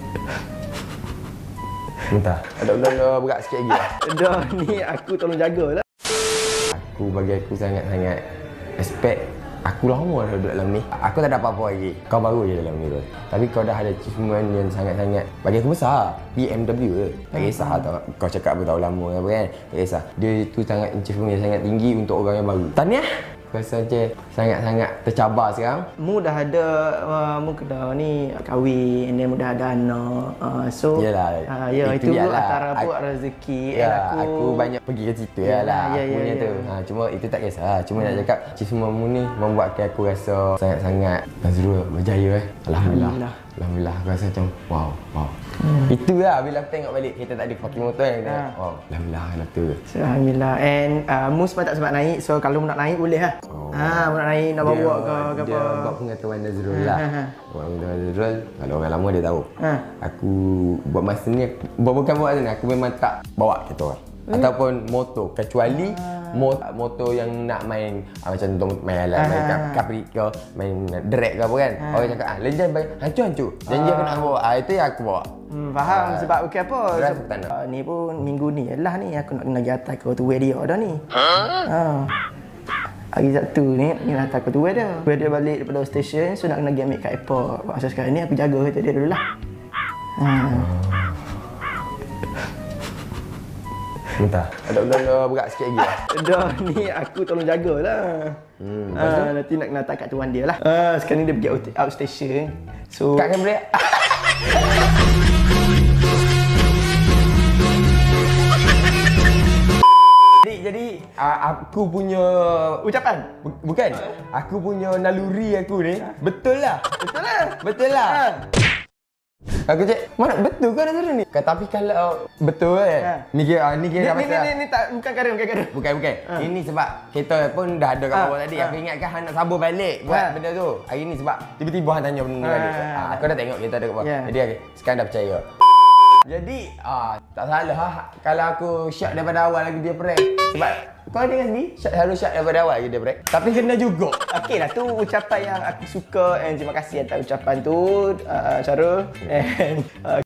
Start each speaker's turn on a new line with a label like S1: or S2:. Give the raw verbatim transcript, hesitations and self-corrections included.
S1: Entah. Ada benda berat sikit lagi lah.
S2: Dah ni aku tolong jagalah.
S1: Aku bagi aku sangat-sangat respect. Aku lama dah duduk dalam ni. Aku tak ada apa-apa lagi. Kau baru je dalam ni tu. Tapi kau dah ada achievement yang sangat-sangat bagi aku besar. B M W ke. Tak kisah hmm. tau. Kau cakap bertahun lama ke apa kan. Tak kisah. Dia tu sangat achievement yang sangat tinggi untuk orang yang baru. Tahniah. Aku rasa je sangat-sangat tercabar sekarang.
S2: Mu dah ada, uh, mu kena ni kahwin, and then mu dah ada anak. Uh, so,
S1: yalah,
S2: uh, ya, itu, itu antara buat rezeki.
S1: Ya, aku, aku banyak pergi ke situ ya lah.
S2: Ya, ya,
S1: punya
S2: ya,
S1: tu.
S2: ya.
S1: Ha, cuma itu tak kisah. Cuma hmm. nak cakap achievement mu ni membuatkan aku rasa sangat-sangat Nazrul berjaya eh. Alhamdulillah. Alhamdulillah. Alhamdulillah. Aku rasa macam wow, wow. Hmm. Itulah bila aku tengok balik kita tak ada parking motor yang kita. Ha. Wow, alhamdulillah lah tu.
S2: Alhamdulillah. And uh, mu sempat tak sempat naik. So kalau mu nak naik boleh lah. Oh. Ha, mu nak naik nak bawa dia, ke ke apa.
S1: Dia buat pengetahuan Nazrul lah. Ha, ha. Buat pengetahuan Nazrul. Kalau orang lama dia tahu. Ha. Aku buat masa ni buat bukan buat masa ni aku memang tak bawa kereta orang. Hmm. Ataupun motor kecuali ah. motor, motor yang nak main ah, macam tu main alat ah. main kapri ke main drag ke apa kan ah. orang cakap ah legend baik hancur-hancur janji ah. aku nak bawa ah, itu yang aku bawa.
S2: Hmm, faham ah. sebab okey apa
S1: sebab
S2: uh, ni pun minggu ni lah ni aku nak kena pergi atas ke tu dia dah ni. Ha. Ha. Hari Sabtu ni ni nak atas ke tu dia. Dia balik daripada stesen so nak kena pergi ambil kat airport. Masa sekarang ni aku jaga kereta dia dululah. Ha.
S1: Entah. Ada benda berat sikit lagi lah.
S2: Dah ni aku tolong jagalah. Hmm, uh, nanti nak kena kat tuan dia lah. Uh, sekarang ni dia pergi out, out station. So
S1: kat kamera. jadi jadi uh, aku punya
S2: ucapan
S1: bukan. Aku punya naluri aku ni betul lah.
S2: Betul lah.
S1: Betul lah. Ha. Aku cek, mana betul ke Nazrul ni? Tapi kalau betul eh. Ha. Ni kira ni kira
S2: ni, ni, ni, ni tak bukan karen bukan karen.
S1: Bukan bukan. Ha. Ini sebab kereta pun dah ada kat bawah ha. tadi. Ha. Aku ingatkan hang nak sambung balik buat ha. benda tu. Hari ni sebab tiba-tiba hang tanya benda ha. balik. Ha. Aku dah tengok kereta ada kat bawah. Yeah. Jadi okay. sekarang dah percaya. Jadi ah tak salah ha. Kalau aku shot daripada awal lagi dia prank. Sebab kau dengar sendiri, shot selalu shot daripada awal lagi dia prank. Tapi kena juga. Okeylah tu ucapan yang aku suka and terima kasih atas ucapan tu uh, Syarul. And uh,